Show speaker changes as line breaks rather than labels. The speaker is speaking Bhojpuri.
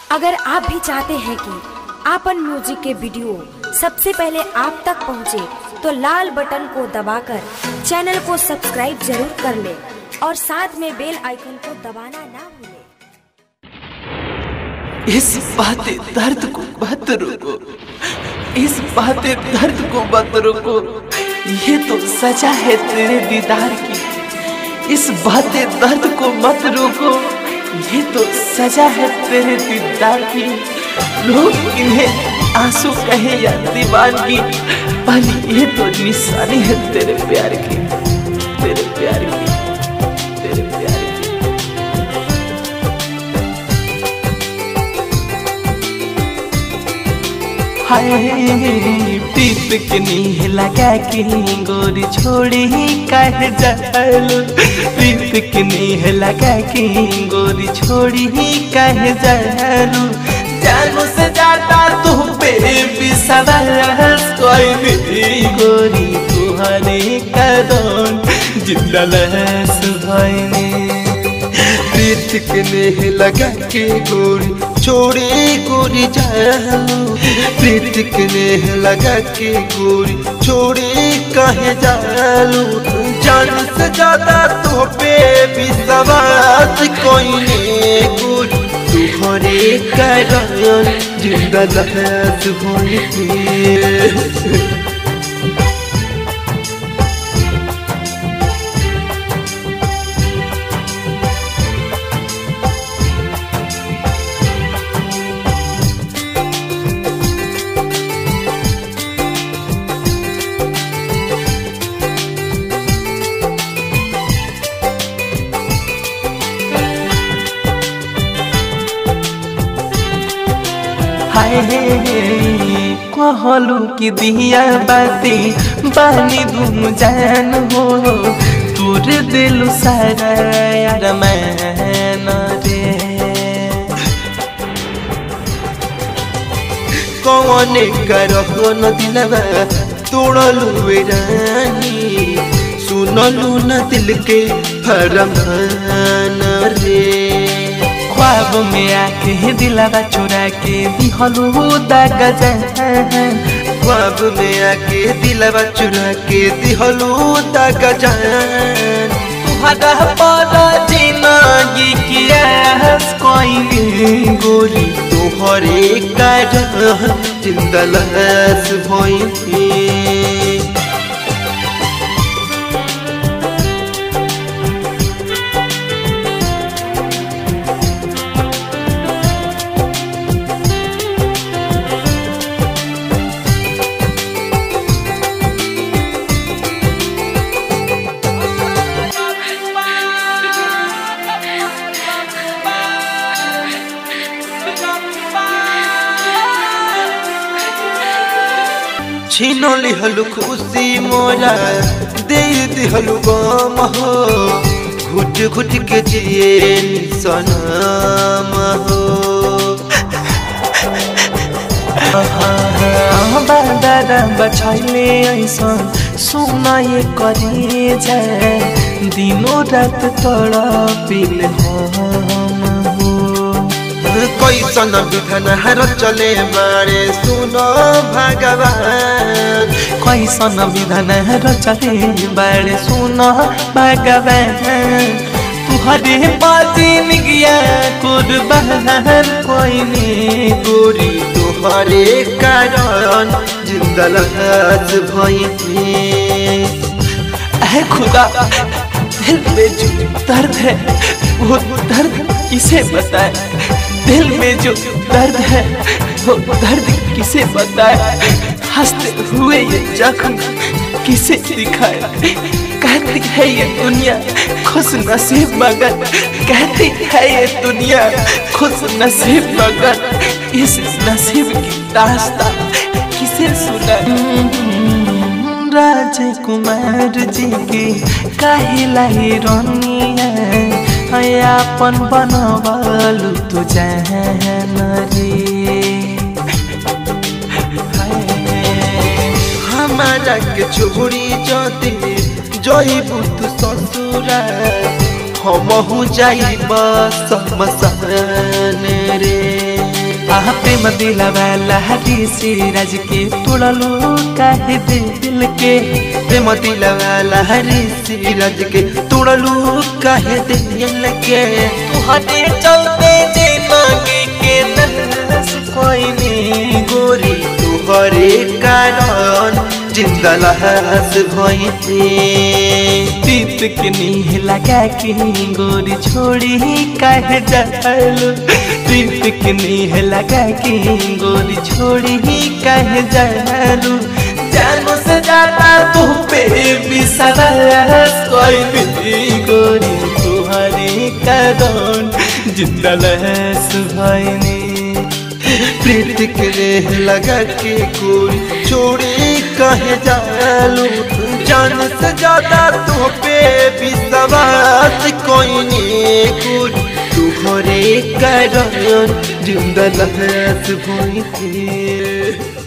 अगर आप भी चाहते हैं कि आपन म्यूजिक के वीडियो सबसे पहले आप तक पहुंचे, तो लाल बटन को दबाकर चैनल को सब्सक्राइब जरूर कर ले और साथ में बेल आइकन को दबाना ना भूलें।
इस बातें दर्द को मत रोको, इस बातें दर्द को मत रोको, ये तो सजा है तेरे दीदार की। इस बातें दर्द को मत रोको, ये तो सजा है तेरे दीदार की। लोग इन्हें आंसू कहे या दीवानगी, पर ये तो निशानी है तेरे प्यार की, तेरे प्यार की, तेरे प्यार की। हाय प्रीत के नीह लगा के गोरी छोड़ी कह जालू, प्रीत के नीह लगा के गोरी छोड़ी कह जालू। जानू से ज्यादा तू पे विश्वास कोई नहीं गोरी, तुम्हारे कदम जिंदा लहस भइने। प्रीत के नेह लगा के गोरी छोड़ी गोरी जालू, प्रीत के नेह लगा के गोरी छोड़ी कहे जालू। जान से ज्यादा तो पे विश्वास कोई नहीं गोरी, तुम्हारे कारण जिंदा लहस भइने। हाय कहलू कि दिया बाती बानी धूम जान हो, तोर दिल सारा यार मैन रे। कौन करहो न दिलवा तोड़लू रानी, सुनलू न दिल के फरमान रे। ख्वाब में आके दिलवा चुरा के दिहलू दागा जान, ख्वाब में आके दिलवा चुरा के दिहलू दागा जान। तुहरा पर जिंदगी की आस कोई नहीं गोरी, तोहरे कारण जिंदा लहस भइने। छीनो लिहलु खुशी मोरा दे दिहलु गम हो, घुट घुट के जिए सनम हो। बादारा बछैले ऐसा सुना ये करी जाए, दिनों रात तड़पिल हम हो। कैसन विधान हर चले बारे सुनो भगवान, कैसन विधान हर चले बारे सुनो भगवान। तुहरे बाजिन गया कुर्बान कोई नहीं गोरी, तुहरे कारण जिंदा लहस भइने। ऐ खुदा दिल में जो दर्द है वो दर्द किसे बताए, दिल में जो दर्द है वो दर्द किसे बताए। हंसते हुए ये जख्म किसे दिखाए, कहती है ये दुनिया खुश नसीब मगर, कहती है ये दुनिया खुश नसीब मगर, इस नसीब की दास्तां किसे सुनाए। राजकुमार जी की कहलाई रोनिया, अपन बनवालू तो जान रे। हमारा के छोड़ी जाते जइबू तू ससुरा, हम हो जाइब शमशान रे। हाँ प्रेम दिलवा लहरी सिराज के तोड़लू काहे दिल के प्रेम दिलवा लहरी सिराज के तोड़लू काहे दिल के तुहरे चलते जे मांगे के नस कोई नहीं गोरी तुहरे कारण जिंदा लहस भई तीत के नीह लगा के गोरी छोड़ी काहे जालू तीत के नीह लगा के गोरी छोड़ी काहे जालू जानो से ज्यादा तू पे विश्वास कोई नहीं गोरी तुहरे कारण जिंदा लहस भई प्रीत के लगा के गोरी छोड़ी कहे जालू जान से ज्यादा तू पे विश्वास कोई नहीं गोरी तुहरे कारण जिंदा लहस भई